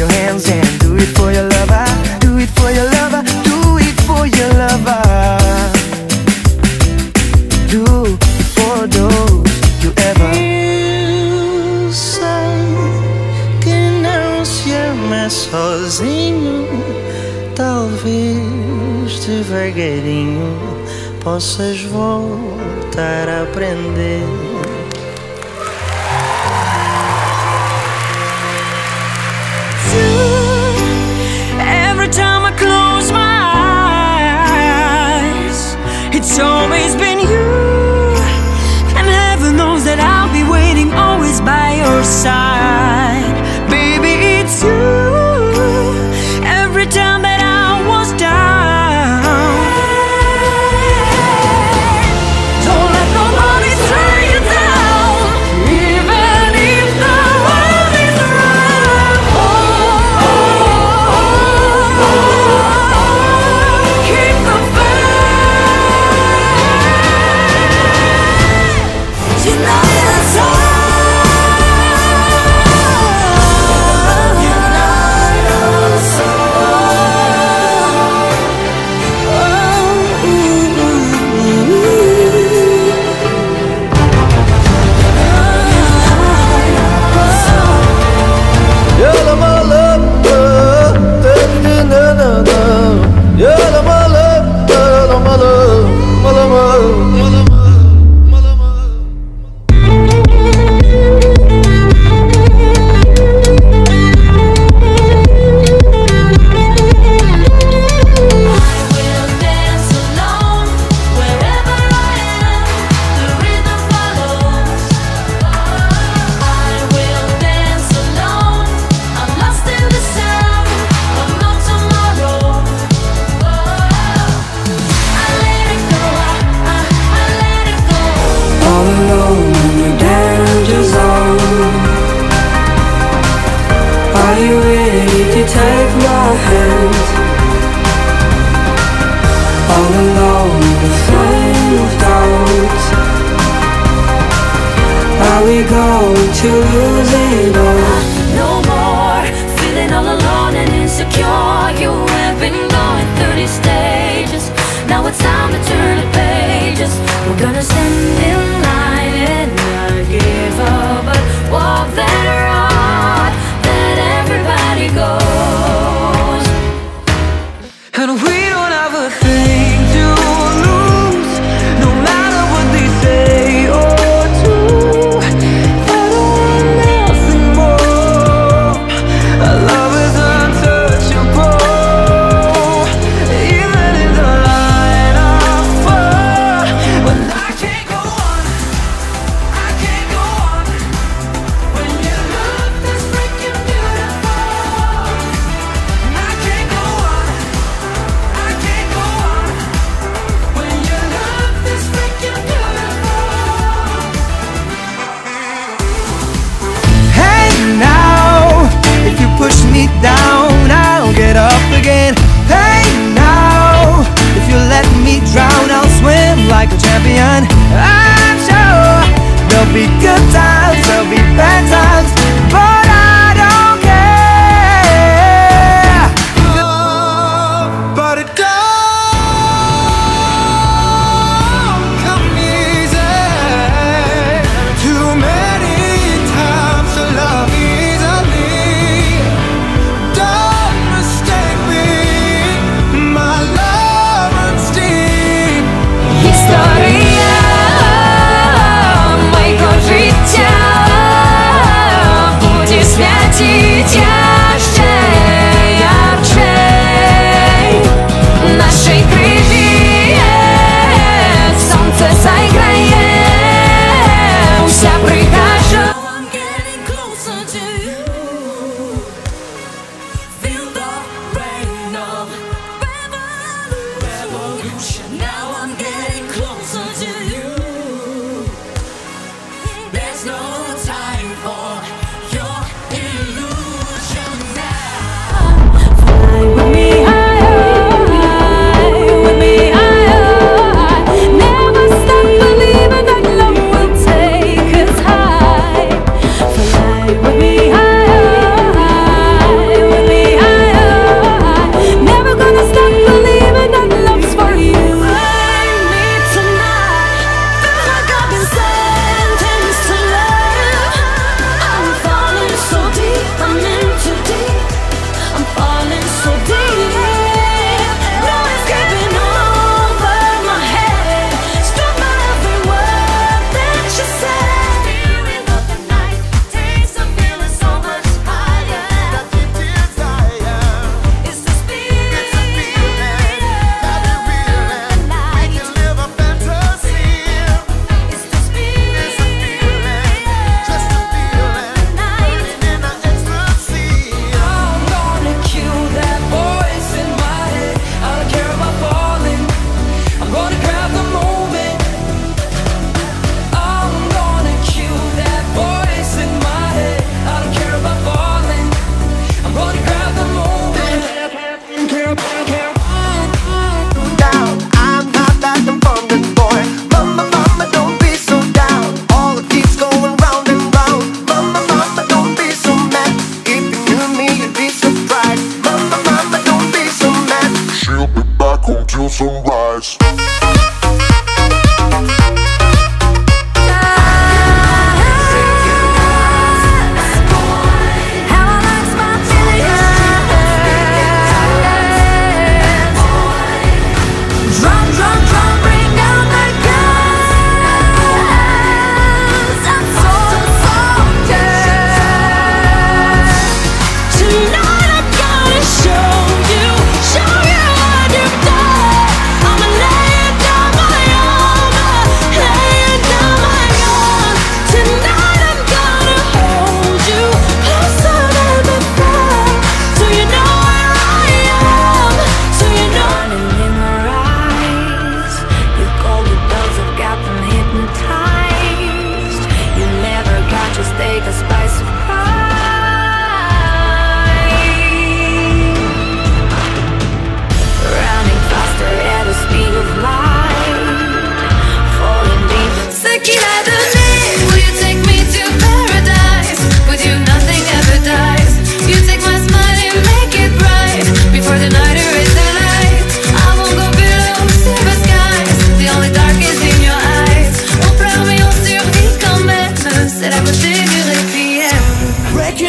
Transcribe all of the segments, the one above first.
your hands and do it for your lover. Do it for your lover. Do it for your lover. Do it for those you ever. Eu sei que não se ama sozinho. Talvez devagarinho possas voltar a aprender. Every time I close my eyes, it's always been you. And heaven knows that I'll be waiting always by your side. Baby, it's you. Every time that I was down, don't let nobody tear you down, even if the world is around. Keep the faith. You know that's all. More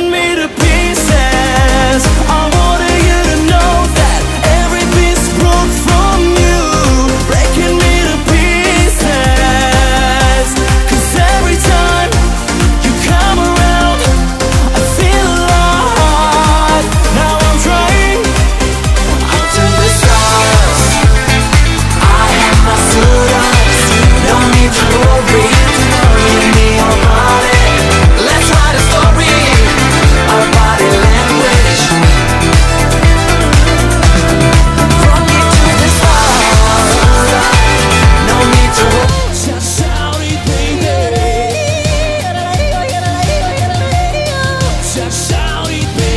breaking me to pieces. I wanted you to know that every piece broke from you, breaking me to pieces. 'Cause every time you come around, I feel alive. Now I'm trying up to the stars. I have my suit on, don't need to worry. Give me your body, let's write a story. Our body language, from me to the stars. No need to just shout it, baby. Just shout it, baby.